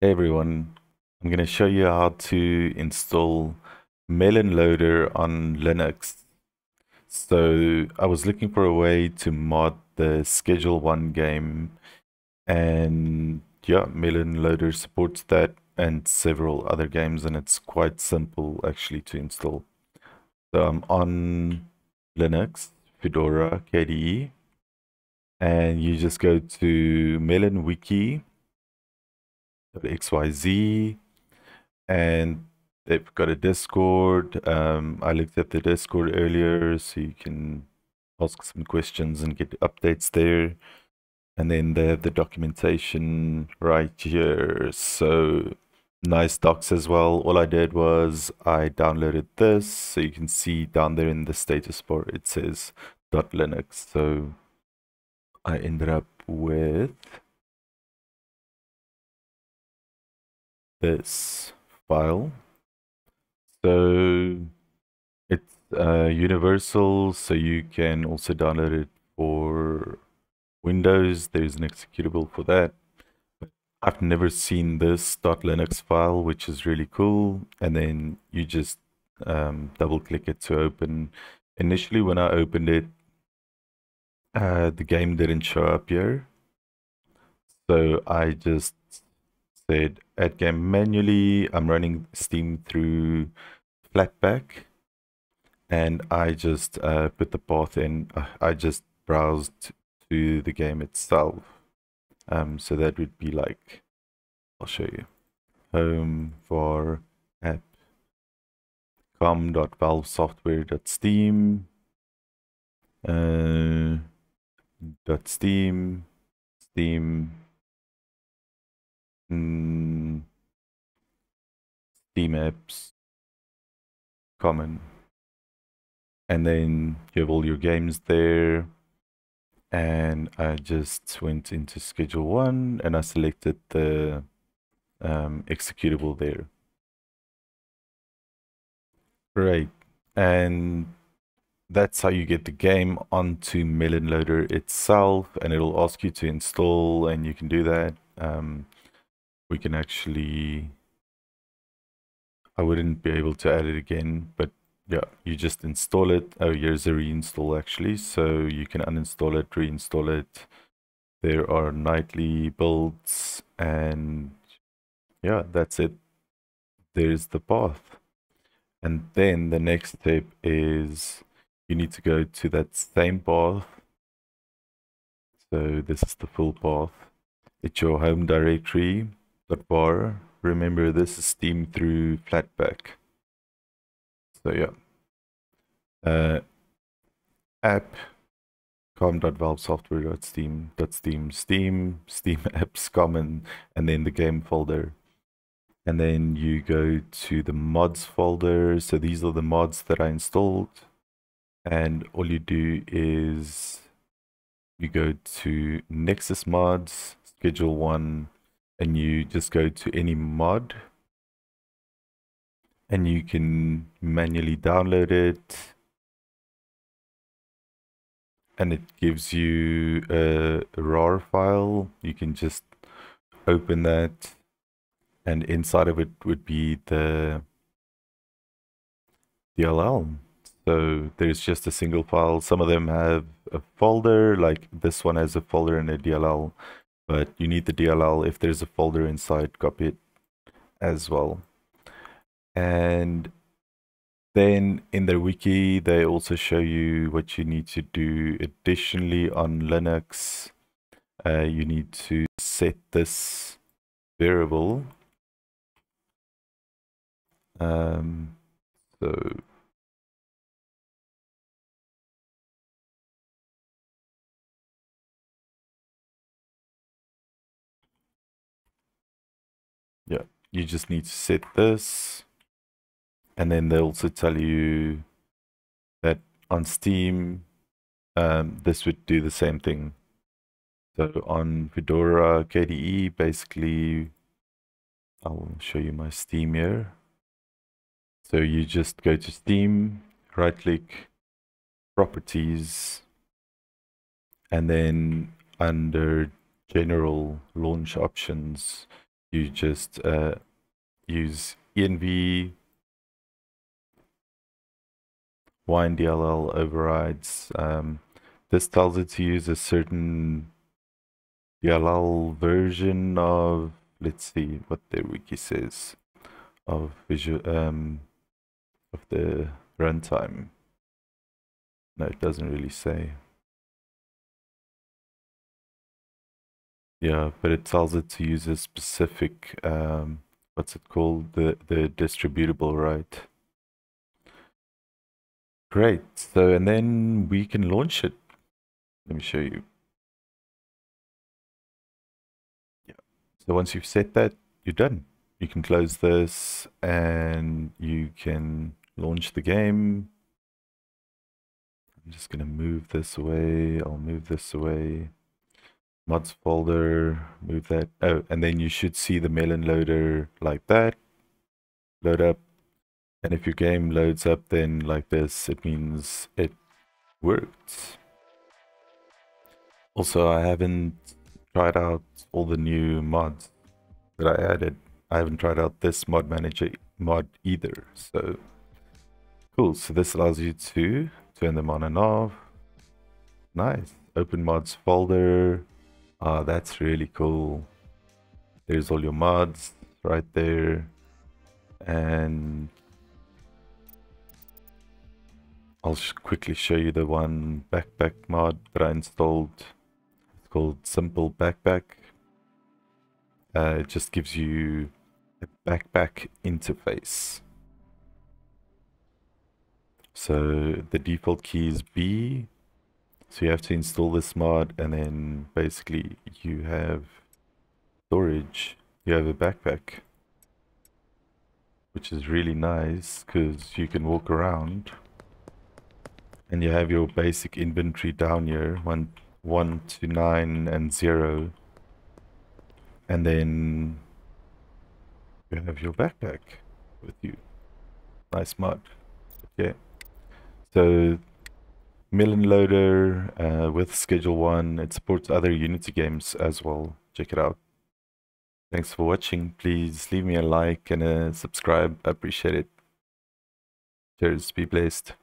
Hey everyone, I'm going to show you how to install MelonLoader on Linux. So I was looking for a way to mod the Schedule 1 game, and yeah, MelonLoader supports that and several other games, and it's quite simple actually to install. So I'm on Linux, Fedora KDE, and you just go to melonwiki.xyz, and they've got a Discord. I looked at the Discord earlier, so you can ask some questions and get updates there. And then they have the documentation right here. So nice docs as well. All I did was I downloaded this. So you can see down there in the status bar, it says .linux. So I ended up with this file. So it's universal, so you can also download it for Windows. There's an executable for that. But I've never seen this .linux file, which is really cool. And then you just double click it to open. Initially, when I opened it, the game didn't show up here. So I just said add game manually. I'm running Steam through Flatpak. And I just put the path in. I just browsed to the game itself. So that would be like, I'll show you. Home for app com.valvesoftware.Steam .steam Steam steamapps common, and then you have all your games there. And I just went into schedule 1 and I selected the executable there. Great. And that's how you get the game onto MelonLoader itself, and it'll ask you to install, and you can do that. We can actually, I wouldn't be able to add it again, but yeah, you just install it. Oh, here's a reinstall actually, so you can uninstall it, reinstall it. There are nightly builds, and yeah, that's it. There's the path. And then the next step is you need to go to that same path. So this is the full path. It's your home directory, .var. Remember, this is Steam through Flatpak. So yeah. App com.valvesoftware.Steam, Steam apps common, and then the game folder. And then you go to the mods folder. So these are the mods that I installed. And all you do is you go to NexusMods, schedule 1, and you just go to any mod. And you can manually download it. And it gives you a RAR file. You can just open that, and inside of it would be the DLL. So there's just a single file. Some of them have a folder, like this one has a folder and a DLL, but you need the DLL. If there's a folder inside, copy it as well. And then in the wiki, they also show you what you need to do additionally on Linux. You need to set this variable. So yeah, you just need to set this. And then they also tell you that on Steam, this would do the same thing. So on Fedora KDE, basically, I'll show you my Steam here. So you just go to Steam, right click, properties, and then under general launch options, you just use env WINEDLL overrides. This tells it to use a certain DLL version of, let's see what their wiki says, of of the runtime. No, it doesn't really say. Yeah, but it tells it to use a specific, what's it called? The distributable, right? Great. So, and then we can launch it. Let me show you. Yeah. So once you've set that, you're done. You can close this and you can launch the game. I'm just going to move this away. I'll move this away. Mods folder, move that. Oh, and then you should see the MelonLoader like that. Load up. And if your game loads up then like this, it means it worked. Also, I haven't tried out all the new mods that I added. I haven't tried out this mod manager mod either. So cool. So this allows you to turn them on and off. Nice. Open mods folder. Ah, that's really cool. There's all your mods right there. And I'll quickly show you the one backpack mod that I installed. It's called Simple Backpack. It just gives you a backpack interface. So the default key is B. So you have to install this mod and then basically you have storage. You have a backpack, which is really nice because you can walk around. And you have your basic inventory down here, 1 to 9 and 0. And then you have your backpack with you. Nice mod. Okay. So MelonLoader with Schedule 1. It supports other Unity games as well. Check it out. Thanks for watching. Please leave me a like and a subscribe. I appreciate it. Cheers. Be blessed.